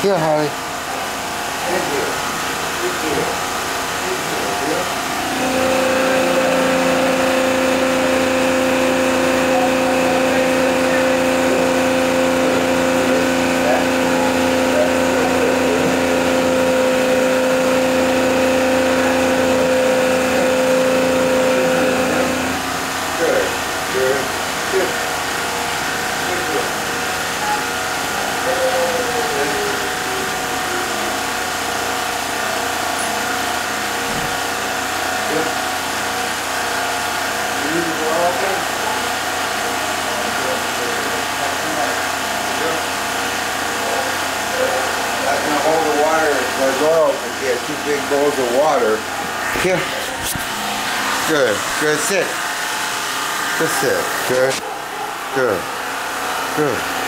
Here, Harley. Get 2 big bowls of water. Here. Good. Good. Sit. Just sit. Good. Good. Good.